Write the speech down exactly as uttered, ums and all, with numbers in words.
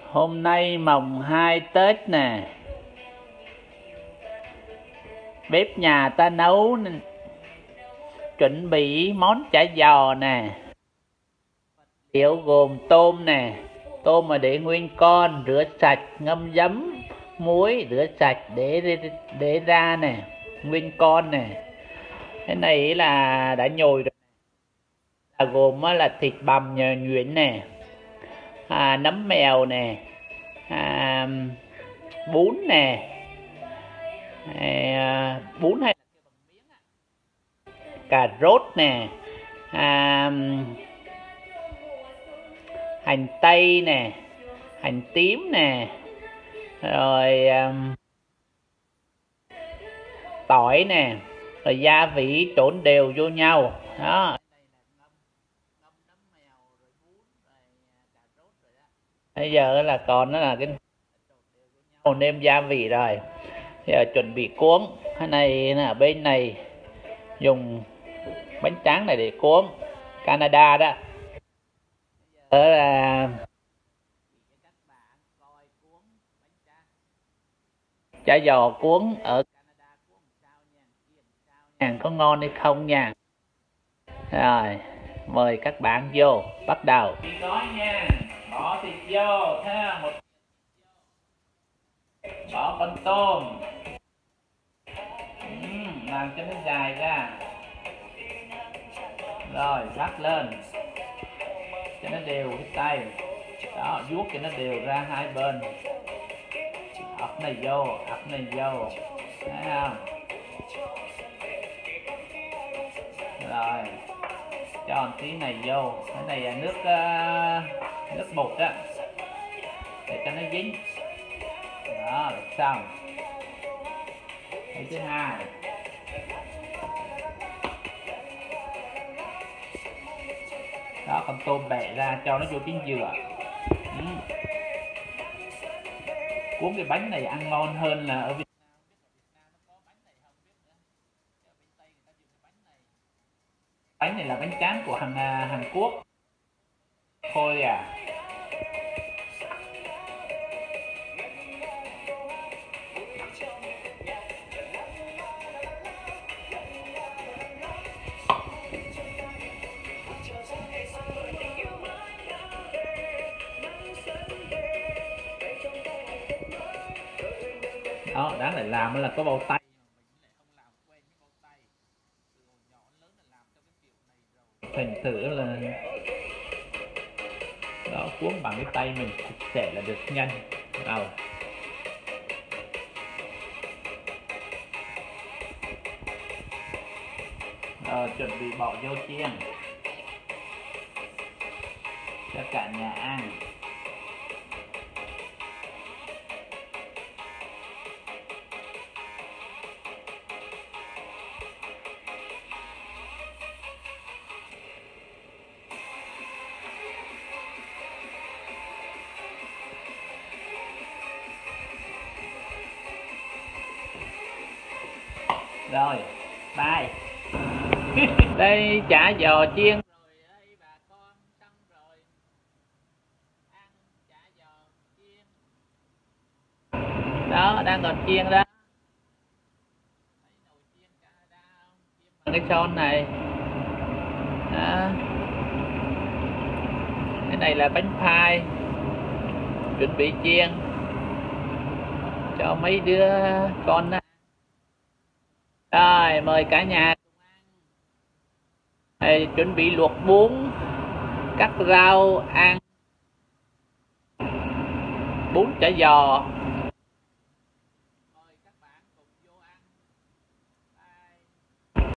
Hôm nay mồng hai Tết nè. Bếp nhà ta nấu chuẩn bị món chả giò nè. Liệu gồm tôm nè. Tôm mà để nguyên con, rửa sạch, ngâm giấm, muối, rửa sạch để để ra nè, nguyên con nè. Cái này là đã nhồi rồi. Là gồm là thịt bằm nhuyễn nè, à, nấm mèo nè, à, bún nè, à, bún hay cà rốt nè, à, hành tây nè, hành tím nè, rồi um, tỏi nè, rồi gia vị trộn đều vô nhau đó. Bây giờ là còn nó là cái nêm gia vị rồi. Bây giờ chuẩn bị cuốn. Cái này là bên này dùng bánh tráng này để cuốn, Canada đó. Bây giờ là chả giò cuốn ở Canada cuốn sao nha, có ngon hay không nha. Rồi mời các bạn vô bắt đầu. Gói nha, bỏ thịt vô, ha, một bỏ con tôm, uhm, làm cho nó dài ra, rồi vắt lên cho nó đều cái tay đó, vuốt cho nó đều ra hai bên, ập này vô, ập này vô, thấy không? Rồi cho một tí này vô, cái này là nước uh, nước bột á, để cho nó dính đó, được xong. Cái thứ hai đó, con tôm bẻ ra cho nó vô cái dừa. Ừ. Cuốn cái bánh này ăn ngon hơn là ở Việt Bánh này là bánh tráng của Hàn Hàn Quốc. Thôi à. Đó, đáng để làm là có bao tay. Thành thử là đó, cuốn bằng cái tay mình sẽ là được nhanh. Rồi rồi chuẩn bị bỏ vô chiên cho cả nhà ăn. Rồi, bye. Đây chả giò chiên rồi đây bà con, xong rồi ăn chả giò chiên. Đó, đang còn chiên đó. Thấy nồi chiên Canada không? Chiên bằng cái son này. Đó. Cái này là bánh pie, chuẩn bị chiên cho mấy đứa con đó. Rồi mời cả nhà cùng ăn. Đây, chuẩn bị luộc bún, cắt rau ăn bún chả giò.